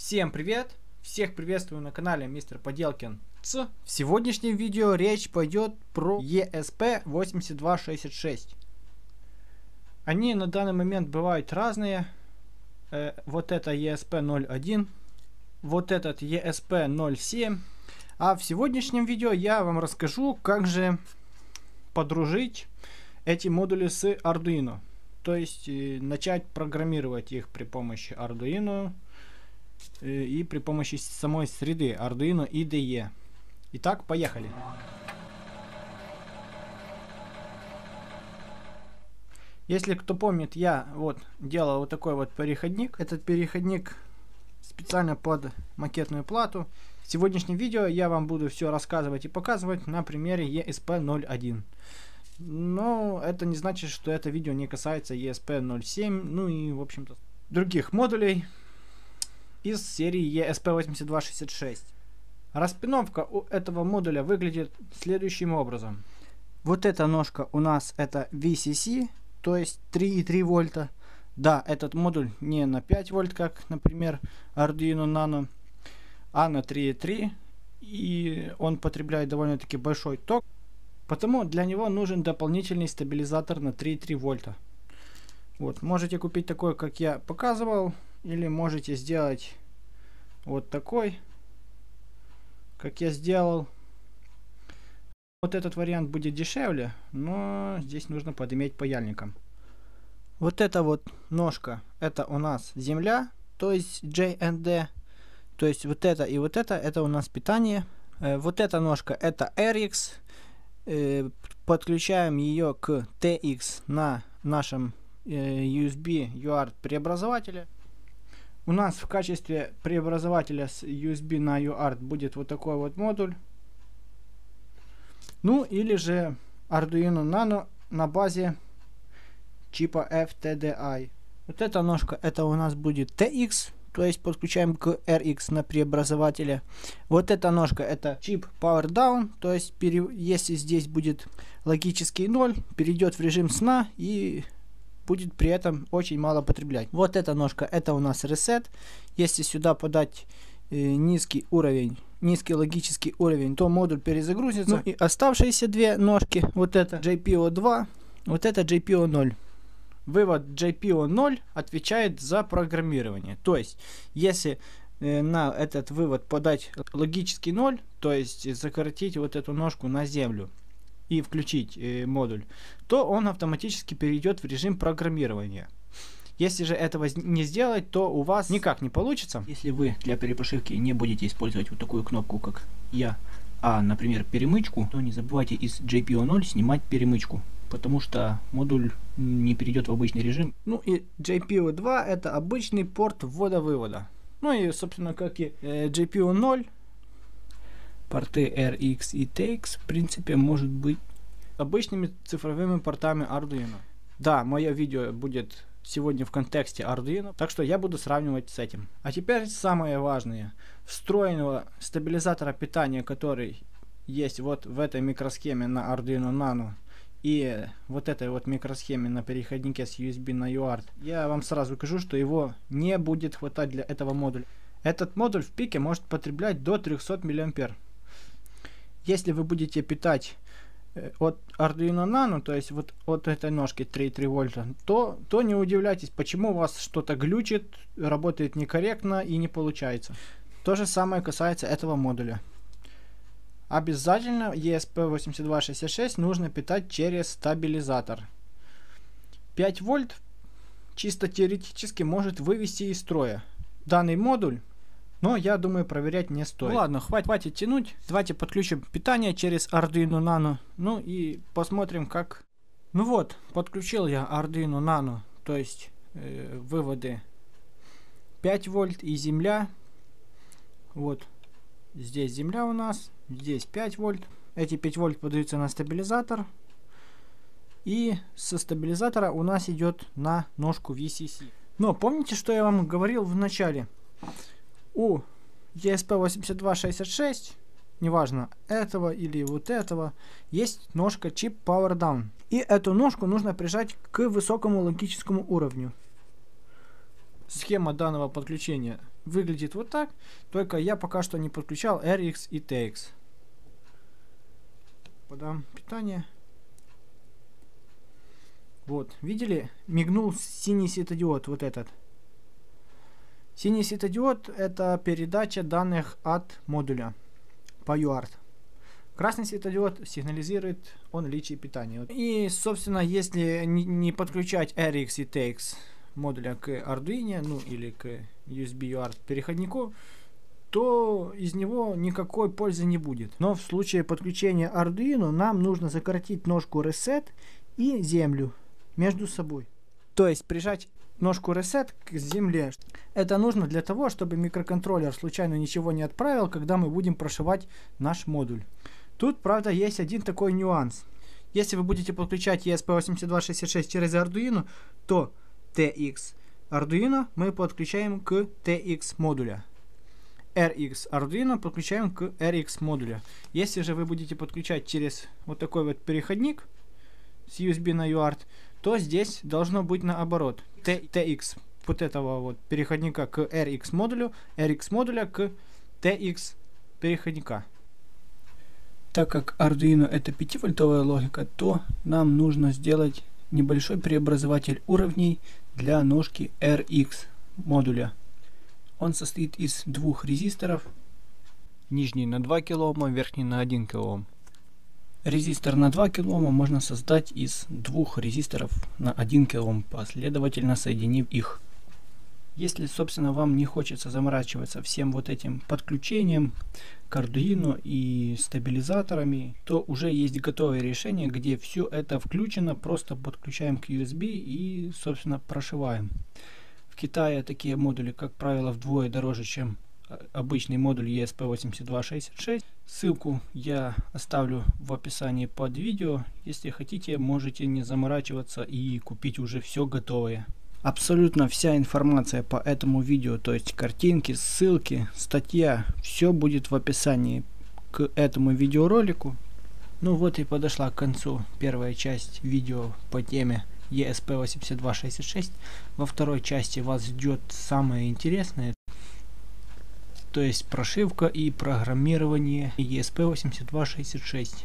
Всем привет! Всех приветствую на канале Мистер Поделкин. В сегодняшнем видео речь пойдет про ESP8266. Они на данный момент бывают разные. Вот это ESP01, вот этот ESP07. А в сегодняшнем видео я вам расскажу, как же подружить эти модули с Arduino. То есть начать программировать их при помощи Arduino и при помощи самой среды Arduino IDE. Итак, поехали. Если кто помнит, я делал вот такой вот переходник. Этот переходник специально под макетную плату. В сегодняшнем видео я вам буду все рассказывать и показывать на примере ESP01. Но это не значит, что это видео не касается ESP07, ну и в общем-то других модулей из серии ESP8266. Распиновка у этого модуля выглядит следующим образом. Вот эта ножка у нас это VCC, то есть 3,3 вольта. Да, этот модуль не на 5 вольт, как, например, Arduino Nano, а на 3,3. И он потребляет довольно-таки большой ток. Потому для него нужен дополнительный стабилизатор на 3,3 вольта. Вот, можете купить такой, как я показывал, или можете сделать вот такой, как я сделал. Вот этот вариант будет дешевле, но здесь нужно подиметь паяльником. Вот эта вот ножка, это у нас земля, то есть JND. То есть вот это и вот это у нас питание. Вот эта ножка, это RX. Подключаем ее к TX на нашем USB UART преобразователе. У нас в качестве преобразователя с USB на UART будет вот такой вот модуль. Ну или же Arduino Nano на базе чипа FTDI. Вот эта ножка, это у нас будет TX, то есть подключаем к RX на преобразователе. Вот эта ножка, это чип Power Down, то есть если здесь будет логический 0, перейдет в режим сна и будет при этом очень мало потреблять. Вот эта ножка, это у нас Reset. Если сюда подать низкий логический уровень, то модуль перезагрузится. Ну и оставшиеся две ножки, вот это JPO2, вот это JPO0. Вывод JPO0 отвечает за программирование. То есть, если на этот вывод подать логический 0, то есть закоротить вот эту ножку на землю и включить модуль, то он автоматически перейдет в режим программирования. Если же этого не сделать, то у вас никак не получится. Если вы для перепрошивки не будете использовать вот такую кнопку, как я, а, например, перемычку, то не забывайте из JPO0 снимать перемычку, потому что модуль не перейдет в обычный режим. Ну и JPO2 это обычный порт ввода-вывода. Ну и, собственно, как и JPO0, порты RX и TX, в принципе, может быть обычными цифровыми портами Arduino. Да, мое видео будет сегодня в контексте Arduino, так что я буду сравнивать с этим. А теперь самое важное. Встроенного стабилизатора питания, который есть вот в этой микросхеме на Arduino Nano, и вот этой вот микросхеме на переходнике с USB на UART, я вам сразу скажу, что его не будет хватать для этого модуля. Этот модуль в пике может потреблять до 300 мА. Если вы будете питать от Arduino Nano, то есть вот от этой ножки 3,3 вольта, то не удивляйтесь, почему у вас что-то глючит, работает некорректно и не получается. То же самое касается этого модуля. Обязательно ESP8266 нужно питать через стабилизатор. 5 вольт чисто теоретически может вывести из строя данный модуль, но я думаю, проверять не стоит. Ну ладно, хватит тянуть. Давайте подключим питание через Arduino Nano. Ну и посмотрим, как. Ну вот, подключил я Arduino Nano, то есть выводы 5 вольт и земля. Вот здесь земля у нас, здесь 5 вольт. Эти 5 вольт подаются на стабилизатор. И со стабилизатора у нас идет на ножку VCC. Но помните, что я вам говорил в начале? У ESP8266, неважно этого или вот этого, есть ножка чип Power Down. И эту ножку нужно прижать к высокому логическому уровню. схема данного подключения выглядит вот так, только я пока что не подключал RX и TX. Подам питание. Вот, видели? Мигнул синий светодиод, вот этот. Синий светодиод — это передача данных от модуля по UART. Красный светодиод сигнализирует о наличии питания. И, собственно, если не подключать RX и TX модуля к Arduino, ну или к USB UART переходнику, то из него никакой пользы не будет. Но в случае подключения Arduino нам нужно сократить ножку Reset и землю между собой. То есть прижать ножку Reset к земле. Это нужно для того, чтобы микроконтроллер случайно ничего не отправил, когда мы будем прошивать наш модуль. Тут, правда, есть один такой нюанс. Если вы будете подключать ESP8266 через Arduino, то TX Arduino мы подключаем к TX модуля. RX Arduino подключаем к RX модуля. Если же вы будете подключать через вот такой вот переходник с USB на UART, то здесь должно быть наоборот. TX вот этого вот переходника к RX модуля к TX переходника. Так как Arduino это 5-вольтовая логика, то нам нужно сделать небольшой преобразователь уровней для ножки RX модуля. Он состоит из двух резисторов. Нижний на 2 кОм, верхний на 1 кОм. Резистор на 2 кОм можно создать из двух резисторов на 1 кОм, последовательно соединив их. Если, собственно, вам не хочется заморачиваться всем вот этим подключением к Arduino и стабилизаторами, то уже есть готовое решение, где все это включено, просто подключаем к USB и, собственно, прошиваем. В Китае такие модули, как правило, вдвое дороже, чем обычный модуль ESP8266. Ссылку я оставлю в описании под видео. Если хотите, можете не заморачиваться и купить уже все готовое. Абсолютно вся информация по этому видео, то есть картинки, ссылки, статья, все будет в описании к этому видеоролику. Ну вот и подошла к концу первая часть видео по теме ESP8266. Во второй части вас ждет самое интересное, то есть прошивка и программирование ESP8266.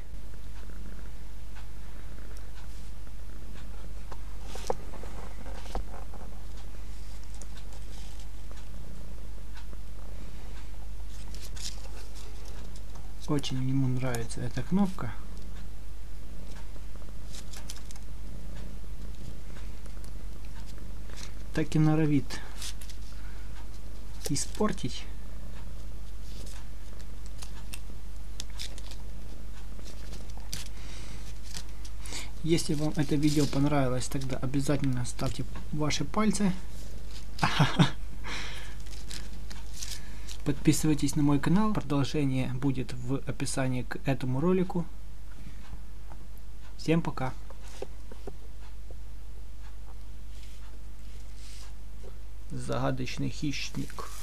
Очень ему нравится эта кнопка. Так и норовит испортить. Если вам это видео понравилось, тогда обязательно ставьте ваши пальцы. Подписывайтесь на мой канал. Продолжение будет в описании к этому ролику. Всем пока. Загадочный хищник.